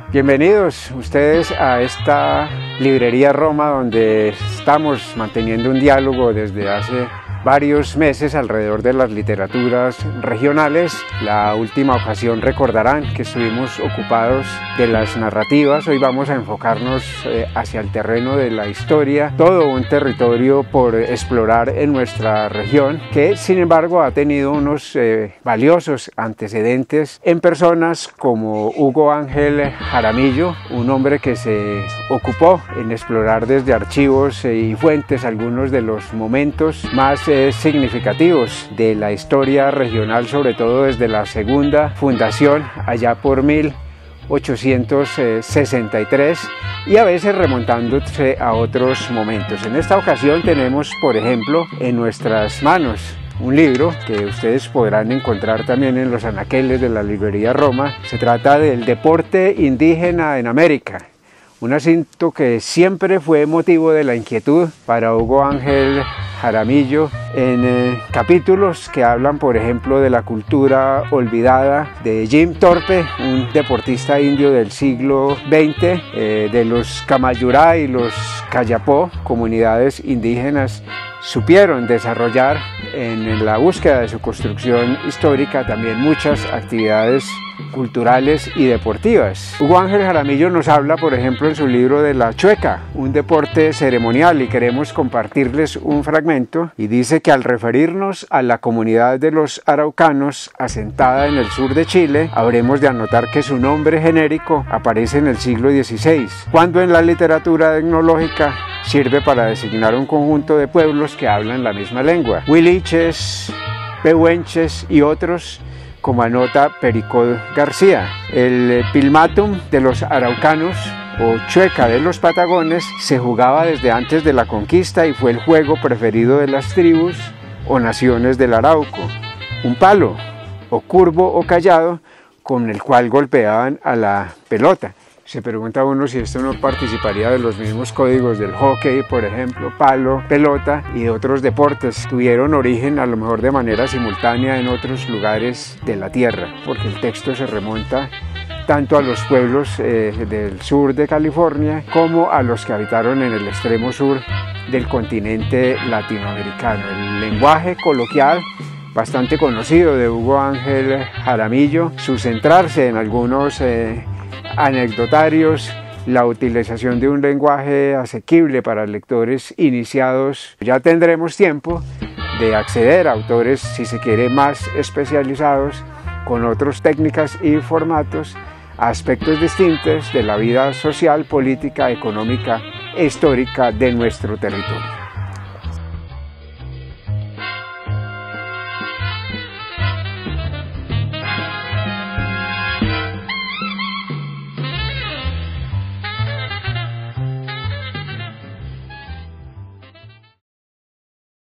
Bienvenidos ustedes a esta librería Roma, donde estamos manteniendo un diálogo desde hace varios meses alrededor de las literaturas regionales. La última ocasión recordarán que estuvimos ocupados de las narrativas. Hoy vamos a enfocarnos hacia el terreno de la historia, todo un territorio por explorar en nuestra región, que sin embargo ha tenido unos valiosos antecedentes en personas como Hugo Ángel Jaramillo, un hombre que se ocupó en explorar desde archivos y fuentes algunos de los momentos más significativos de la historia regional, sobre todo desde la segunda fundación allá por 1863 y a veces remontándose a otros momentos. En esta ocasión tenemos, por ejemplo, en nuestras manos un libro que ustedes podrán encontrar también en los anaqueles de la librería Roma. Se trata del deporte indígena en América, un asunto que siempre fue motivo de la inquietud para Hugo Ángel Jaramillo, en capítulos que hablan, por ejemplo, de la cultura olvidada de Jim Thorpe, un deportista indio del siglo XX, de los Camayurá y los Cayapó, comunidades indígenas. Supieron desarrollar en la búsqueda de su construcción histórica también muchas actividades culturales y deportivas. Hugo Ángel Jaramillo nos habla, por ejemplo, en su libro de la chueca, un deporte ceremonial, y queremos compartirles un fragmento. Y dice que al referirnos a la comunidad de los araucanos asentada en el sur de Chile, habremos de anotar que su nombre genérico aparece en el siglo XVI, cuando en la literatura etnológica sirve para designar un conjunto de pueblos que hablan la misma lengua: huiliches, pehuenches y otros, como anota Pericó García. El pilmatum de los araucanos o chueca de los patagones se jugaba desde antes de la conquista y fue el juego preferido de las tribus o naciones del Arauco. Un palo, o curvo o callado, con el cual golpeaban a la pelota. Se pregunta uno si esto no participaría de los mismos códigos del hockey, por ejemplo, palo, pelota y de otros deportes. Tuvieron origen a lo mejor de manera simultánea en otros lugares de la tierra, porque el texto se remonta tanto a los pueblos del sur de California como a los que habitaron en el extremo sur del continente latinoamericano. El lenguaje coloquial bastante conocido de Hugo Ángel Jaramillo, su centrarse en algunos anecdotarios, la utilización de un lenguaje asequible para lectores iniciados. Ya tendremos tiempo de acceder a autores, si se quiere, más especializados, con otras técnicas y formatos, a aspectos distintos de la vida social, política, económica e histórica de nuestro territorio.